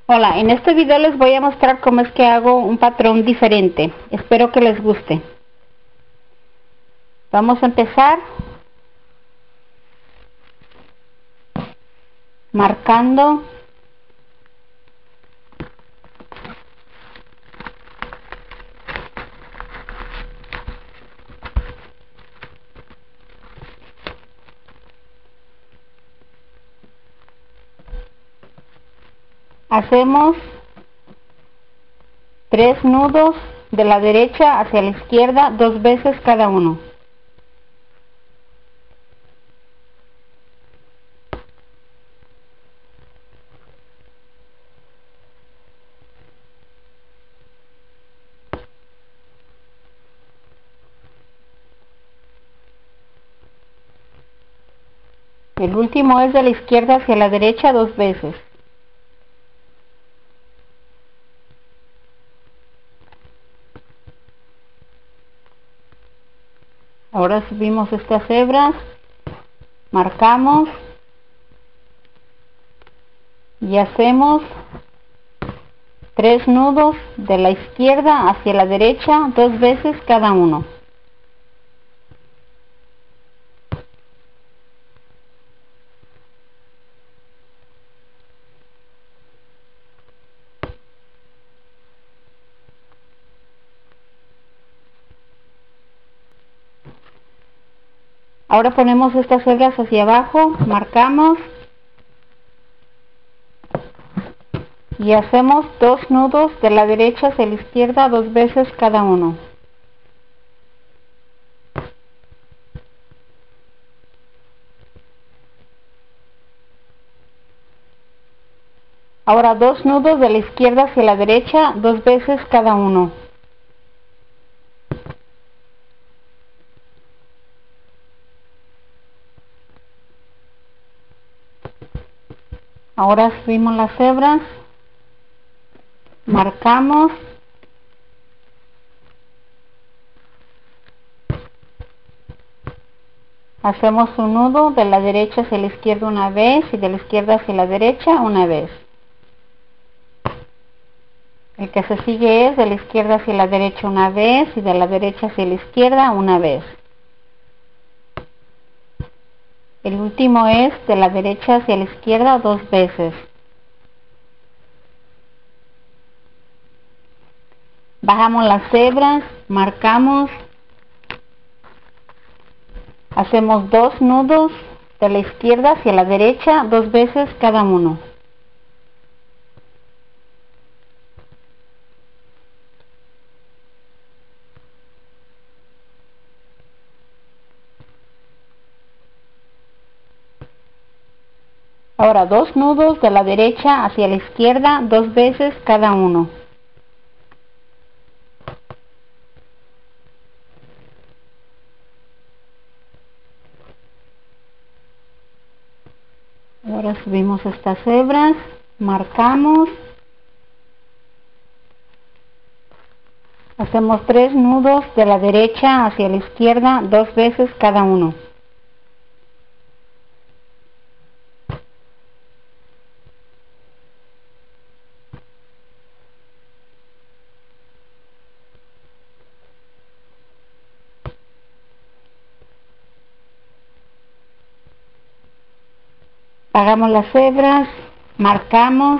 Hola, en este video les voy a mostrar cómo es que hago un patrón diferente. Espero que les guste. Vamos a empezar marcando hacemos 3 nudos de la derecha hacia la izquierda 2 veces cada uno. El último es de la izquierda hacia la derecha 2 veces. Ahora subimos estas hebras, marcamos y hacemos 3 nudos de la izquierda hacia la derecha 2 veces cada uno. Ahora ponemos estas hebras hacia abajo, marcamos y hacemos 2 nudos de la derecha hacia la izquierda 2 veces cada uno. Ahora 2 nudos de la izquierda hacia la derecha 2 veces cada uno. Ahora subimos las hebras, marcamos hacemos un nudo de la derecha hacia la izquierda una vez y de la izquierda hacia la derecha una vez. El que se sigue es de la izquierda hacia la derecha una vez y de la derecha hacia la izquierda una vez. El último es de la derecha hacia la izquierda 2 veces. Bajamos las hebras, marcamos, hacemos 2 nudos de la izquierda hacia la derecha 2 veces cada uno. Ahora 2 nudos de la derecha hacia la izquierda 2 veces cada uno. Ahora subimos estas hebras, marcamos, hacemos 3 nudos de la derecha hacia la izquierda 2 veces cada uno. Hagamos las hebras, marcamos,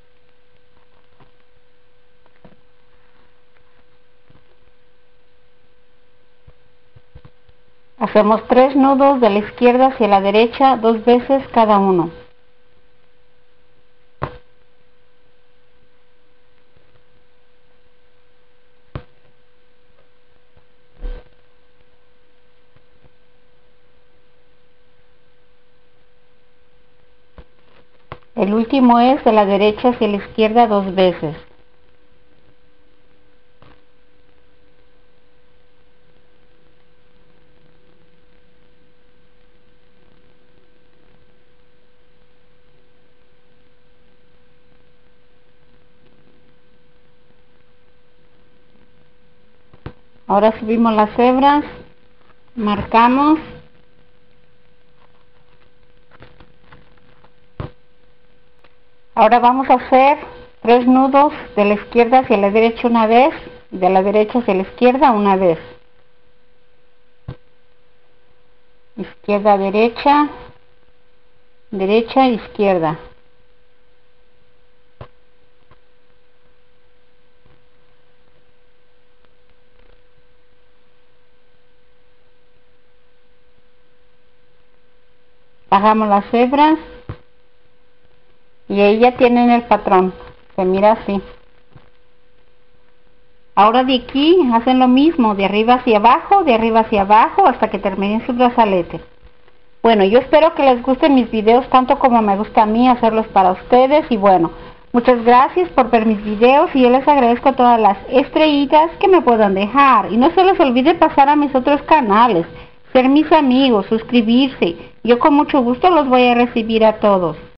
hacemos 3 nudos de la izquierda hacia la derecha 2 veces cada uno. El último es de la derecha hacia la izquierda 2 veces. Ahora subimos las hebras, marcamos, ahora vamos a hacer 3 nudos de la izquierda hacia la derecha una vez, y de la derecha hacia la izquierda una vez. Izquierda, derecha, derecha, izquierda. Bajamos las hebras y ahí ya tienen el patrón, se mira así. Ahora de aquí hacen lo mismo, de arriba hacia abajo, hasta que terminen su brazalete. Bueno, yo espero que les gusten mis videos tanto como me gusta a mí hacerlos para ustedes. Y bueno, muchas gracias por ver mis videos y yo les agradezco todas las estrellitas que me puedan dejar. Y no se les olvide pasar a mis otros canales, ser mis amigos, suscribirse. Yo con mucho gusto los voy a recibir a todos.